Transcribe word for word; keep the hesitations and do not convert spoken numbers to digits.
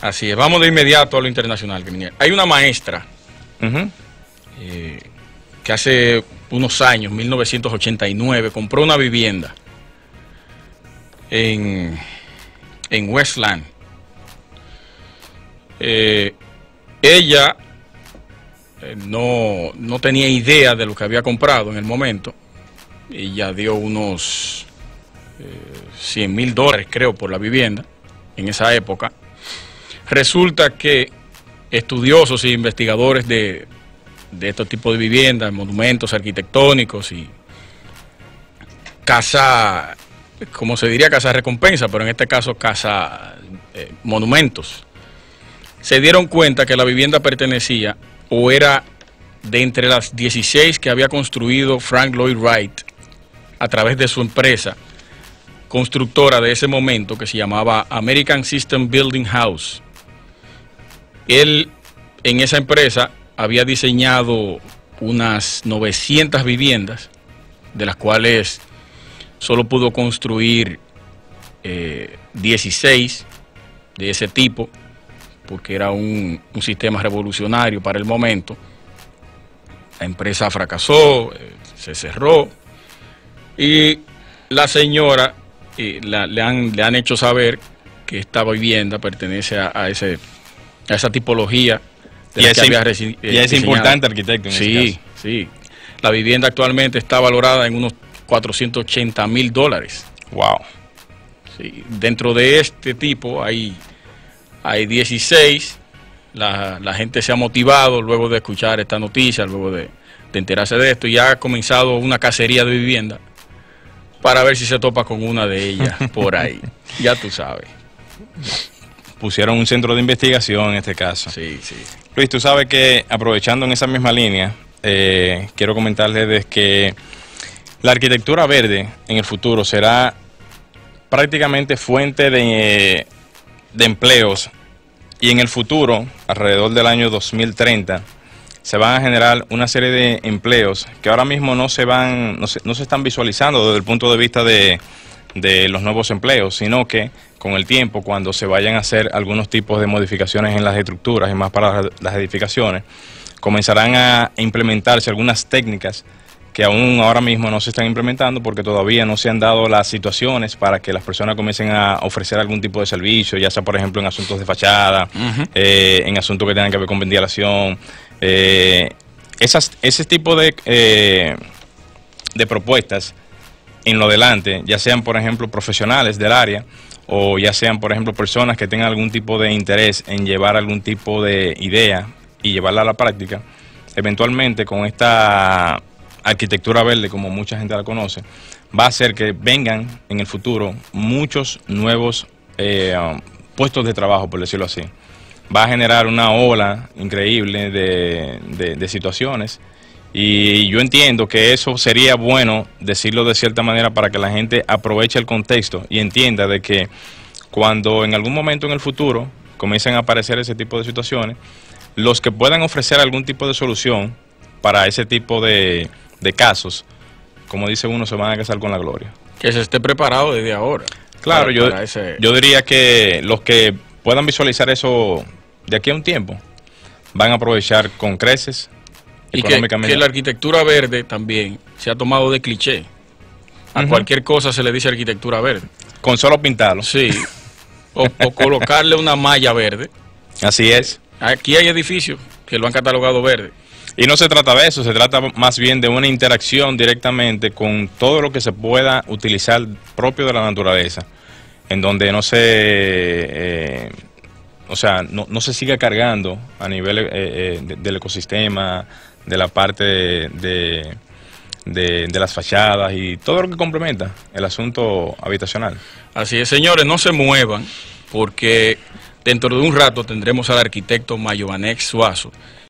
Así es, vamos de inmediato a lo internacional. Hay una maestra Uh-huh. eh, que hace unos años, mil novecientos ochenta y nueve, compró una vivienda en, en Westland. Eh, ella eh, no, no tenía idea de lo que había comprado en el momento. Ella dio unos eh, cien mil dólares, creo, por la vivienda en esa época. Resulta que estudiosos e investigadores de, de estos tipos de viviendas, monumentos arquitectónicos y casa, como se diría, casa recompensa, pero en este caso casa eh, monumentos, se dieron cuenta que la vivienda pertenecía o era de entre las dieciséis que había construido Frank Lloyd Wright a través de su empresa constructora de ese momento, que se llamaba American System Building House. Él en esa empresa había diseñado unas novecientas viviendas, de las cuales solo pudo construir eh, dieciséis de ese tipo, porque era un, un sistema revolucionario para el momento. La empresa fracasó, eh, se cerró, y la señora eh, la, le, han, le han hecho saber que esta vivienda pertenece a, a, ese, a esa tipología de y la es, que había reci- y es importante arquitecto en sí, ese caso. Sí, la vivienda actualmente está valorada en unos cuatrocientos ochenta mil dólares. Wow. Sí, dentro de este tipo hay, hay dieciséis. La, la gente se ha motivado luego de escuchar esta noticia, luego de, de enterarse de esto, y ha comenzado una cacería de vivienda para ver si se topa con una de ellas por ahí. Ya tú sabes. Pusieron un centro de investigación en este caso. Sí, sí. Luis, tú sabes que, aprovechando en esa misma línea, eh, quiero comentarles de que la arquitectura verde en el futuro será prácticamente fuente de, de empleos, y en el futuro, alrededor del año dos mil treinta, se van a generar una serie de empleos que ahora mismo no se van, no se, no se están visualizando desde el punto de vista de, de los nuevos empleos, sino que con el tiempo, cuando se vayan a hacer algunos tipos de modificaciones en las estructuras y más para las edificaciones, comenzarán a implementarse algunas técnicas que aún ahora mismo no se están implementando porque todavía no se han dado las situaciones para que las personas comiencen a ofrecer algún tipo de servicio, ya sea por ejemplo en asuntos de fachada, uh-huh. eh, en asuntos que tengan que ver con ventilación. Eh, esas, ese tipo de, eh, de propuestas en lo delante, ya sean por ejemplo profesionales del área o ya sean por ejemplo personas que tengan algún tipo de interés en llevar algún tipo de idea y llevarla a la práctica, eventualmente con esta arquitectura verde, como mucha gente la conoce, va a hacer que vengan en el futuro muchos nuevos eh, um, puestos de trabajo, por decirlo así. Va a generar una ola increíble de, de, de situaciones, y yo entiendo que eso sería bueno decirlo de cierta manera para que la gente aproveche el contexto y entienda de que cuando en algún momento en el futuro comiencen a aparecer ese tipo de situaciones, los que puedan ofrecer algún tipo de solución para ese tipo de, de casos, como dice uno, se van a casar con la gloria. Que se esté preparado desde ahora. Claro, para, yo, para ese... yo diría que los que puedan visualizar eso de aquí a un tiempo van a aprovechar con creces y económicamente. Que, que la arquitectura verde también se ha tomado de cliché. A uh-huh. cualquier cosa se le dice arquitectura verde. Con solo pintarlo. Sí. O, o colocarle una malla verde. Así es. Aquí hay edificios que lo han catalogado verde. Y no se trata de eso, se trata más bien de una interacción directamente con todo lo que se pueda utilizar propio de la naturaleza, en donde no se, eh, o sea, no, no se siga cargando a nivel eh, eh, de, del ecosistema, de la parte de, de, de, de las fachadas y todo lo que complementa el asunto habitacional. Así es, señores, no se muevan, porque dentro de un rato tendremos al arquitecto Mayovanex Suazo,